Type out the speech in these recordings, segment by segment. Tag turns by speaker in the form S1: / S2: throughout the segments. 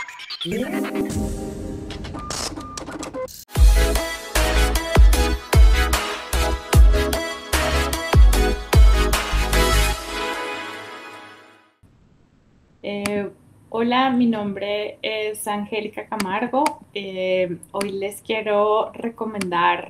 S1: Hola, mi nombre es Angélica Camargo. Hoy les quiero recomendar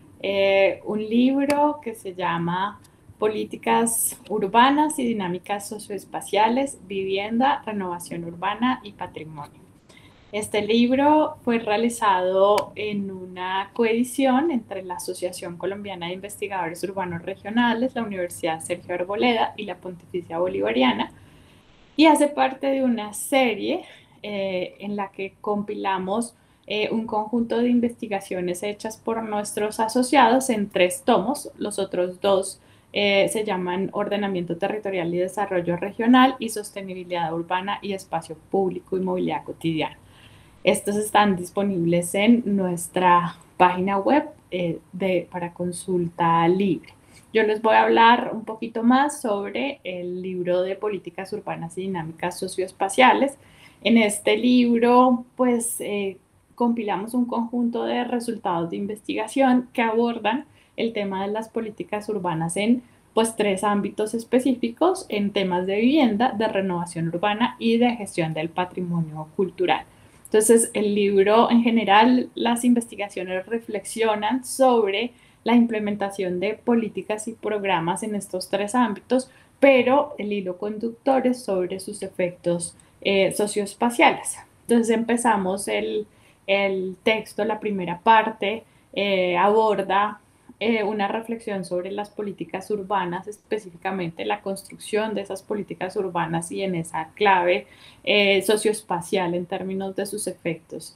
S1: un libro que se llama Políticas Urbanas y Dinámicas Socioespaciales, Vivienda, Renovación Urbana y Patrimonio. Este libro fue realizado en una coedición entre la Asociación Colombiana de Investigadores Urbanos Regionales, la Universidad Sergio Arboleda y la Pontificia Bolivariana, y hace parte de una serie en la que compilamos un conjunto de investigaciones hechas por nuestros asociados en 3 tomos. Los otros 2 se llaman Ordenamiento Territorial y Desarrollo Regional y Sostenibilidad Urbana y Espacio Público y Movilidad Cotidiana. Estos están disponibles en nuestra página web para consulta libre. Yo les voy a hablar un poquito más sobre el libro de Políticas Urbanas y Dinámicas Socioespaciales. En este libro, pues, compilamos un conjunto de resultados de investigación que abordan el tema de las políticas urbanas en, pues, 3 ámbitos específicos, en temas de vivienda, de renovación urbana y de gestión del patrimonio cultural. Entonces, el libro en general, las investigaciones reflexionan sobre la implementación de políticas y programas en estos 3 ámbitos, pero el hilo conductor es sobre sus efectos socioespaciales. Entonces empezamos el texto, la primera parte, aborda una reflexión sobre las políticas urbanas, específicamente la construcción de esas políticas urbanas y en esa clave socioespacial en términos de sus efectos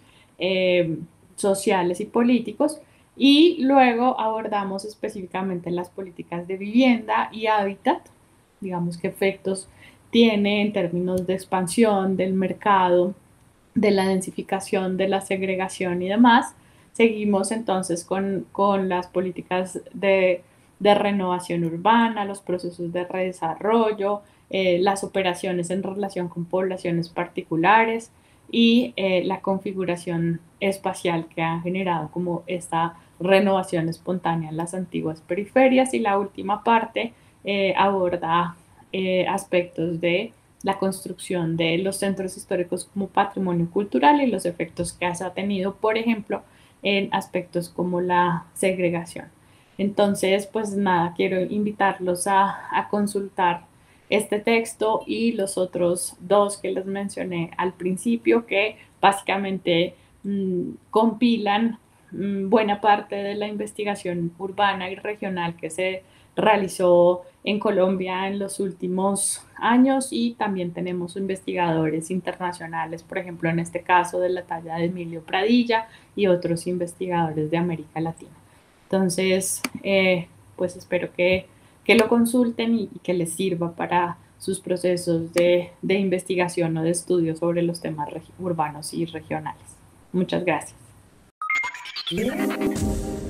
S1: sociales y políticos. Y luego abordamos específicamente las políticas de vivienda y hábitat, digamos qué efectos tiene en términos de expansión del mercado, de la densificación, de la segregación y demás. Seguimos entonces con las políticas de renovación urbana, los procesos de redesarrollo, las operaciones en relación con poblaciones particulares y la configuración espacial que ha generado como esta renovación espontánea en las antiguas periferias. Y la última parte aborda aspectos de la construcción de los centros históricos como patrimonio cultural y los efectos que ha tenido, por ejemplo, en aspectos como la segregación. Entonces, pues nada, quiero invitarlos a consultar este texto y los otros 2 que les mencioné al principio, que básicamente compilan buena parte de la investigación urbana y regional que se realizó en Colombia en los últimos años, y también tenemos investigadores internacionales, por ejemplo, en este caso de la talla de Emilio Pradilla y otros investigadores de América Latina. Entonces, pues espero que lo consulten y que les sirva para sus procesos de investigación o de estudio sobre los temas urbanos y regionales. Muchas gracias.